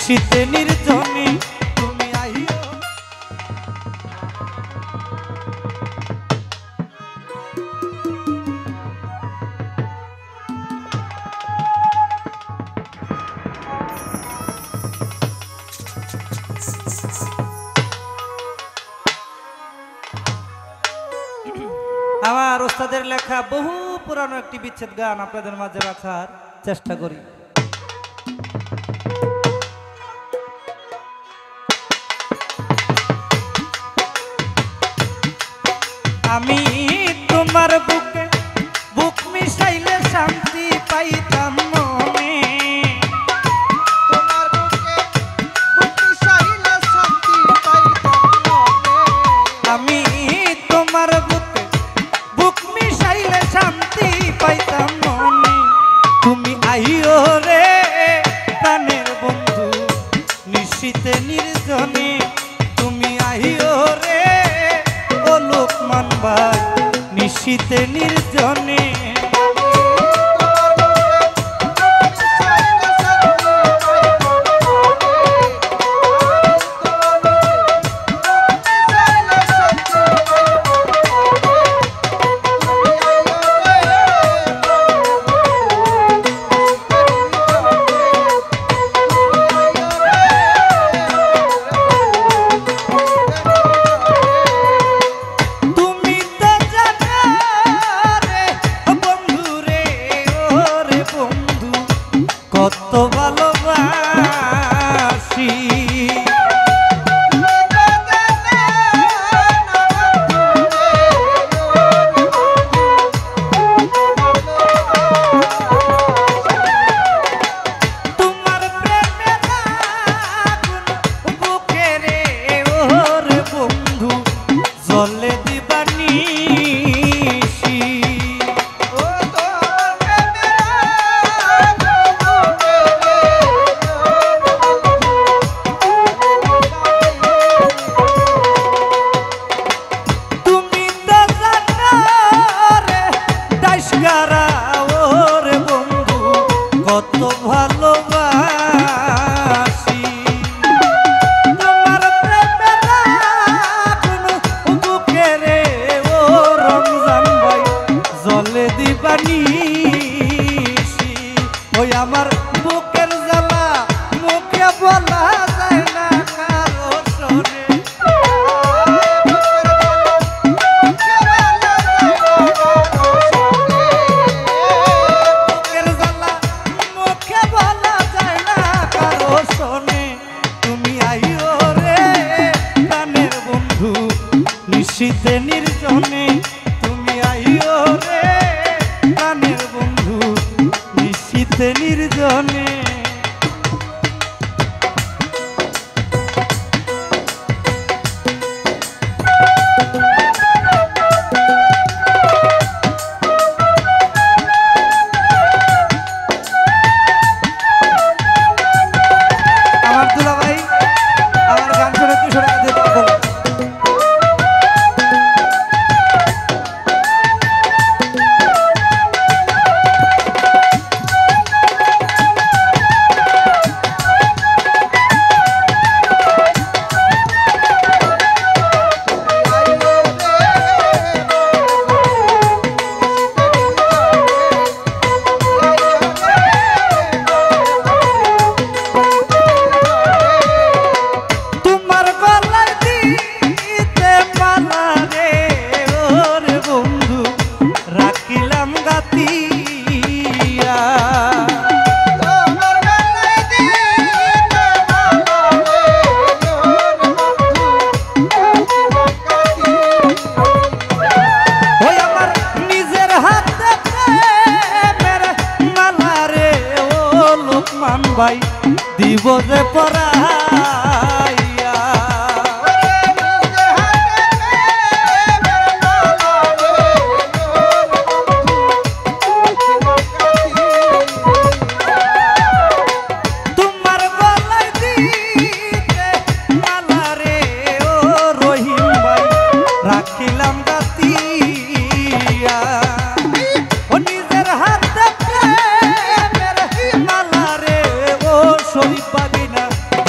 নিশীথে নির্জনে তুমি আইও। আমার ওস্তাদের লেখা বহু পুরানো একটি বিচ্ছেদ গান আপনাদের মাঝে রাখার চেষ্টা করি। আমি তোমার বুকে বুক মিশাইলে শান্তি পাইতাম মনে, তোমার বুকে বুক মিশাইলে শান্তি পাইতাম মনে। আমি তোমার বুকে বুক মিশাইলে শান্তি পাইতাম মনে। তুমি আইও রে প্রাণের বন্ধু নিশীথে নির্জনে, তুমি আইও রে ও লোকমান ভাই নিশীথে নির্জনে। কত ভালোবাসি তোমার প্রেমের আগুন বুকে রে ওরে বন্ধু জ্বলে দিবানি। কত ভালোবাসি তোমার প্রেমের আগুন বুকে রে ও রমজান ভাই জ্বলে দিবানি। ওই আমার বুকের জ্বালা মুখে বলা যায় না কারো সরে, নিশীথে নির্জনে তুমি আইও রে প্রাণের বন্ধু নিশীথে নির্জনে। আমার দুলা ভাই আমার গান শুনে 200 টাকা দিয়ে পাবো। ভাই দিব যে পরাইয়া তোমার গলায় দিতে মালা রে ও রহিম ভাই রাখিলাম গাতিয়া ও নিজের হাতে শরীফ বাগিনা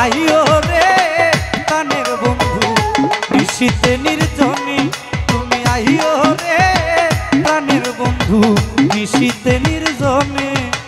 আইও রে প্রাণের বন্ধু নিশীথে নির্জনে তুমি আইও রে প্রাণের বন্ধু নিশীথে নির্জনে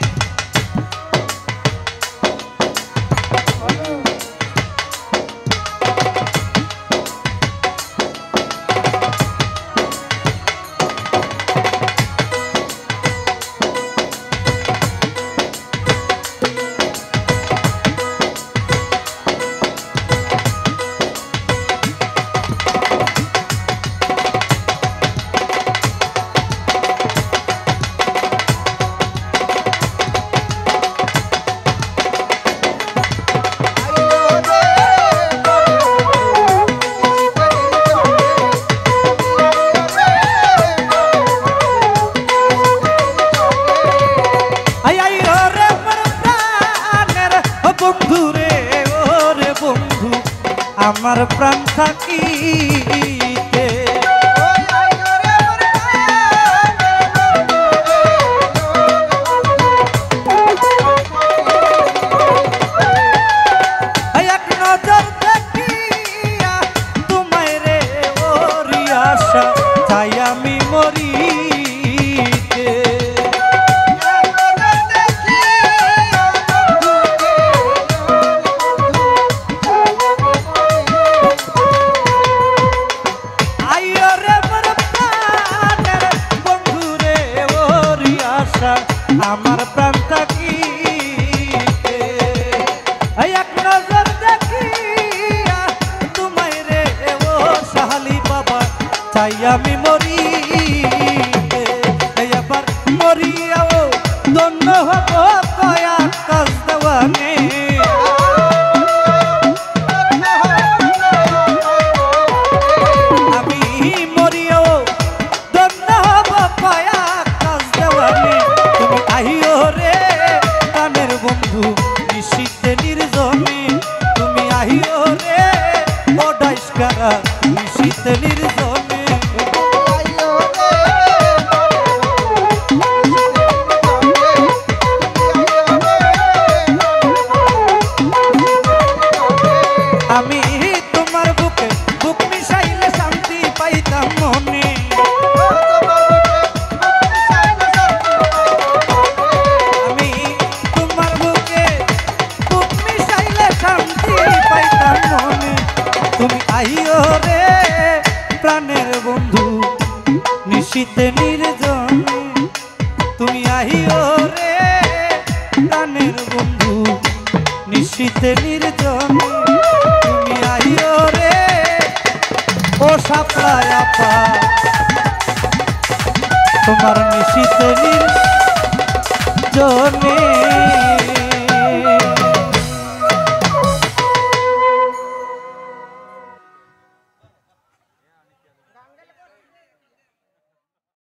আমার প্রাণ থাকিতে এক নজর দেখিয়া তোমায় রে ওরি আশা চাই আমি মরিতে আমার প্রাণ থাকিতে এক নজর দেখিয়া তোমায় রে ও সাহালি বাবা চাই আমি মরিতে এবার মরিয়াও ধন্য হব কয়া কাজ দেওয়ানে আমি মরিয়াও ধন্য হব কয়া কাজ দেওয়ানে আইও রে প্রাণের বন্ধু নিশীথে নির্জনে তুমি আইও রে ও ডাইসকারা নিশীথে নির্জনে আমি তোমার বুকে বুক মিশাইলে শান্তি পাইতাম মনে তুমি আইও রে প্রাণের বন্ধু নিশীথে নির্জনে তুমি আইও রে প্রাণের বন্ধু নিশীথে নির্জনে তুমি আইও রে ও সাপলায় আপা তোমার নিশীথে নির্জনে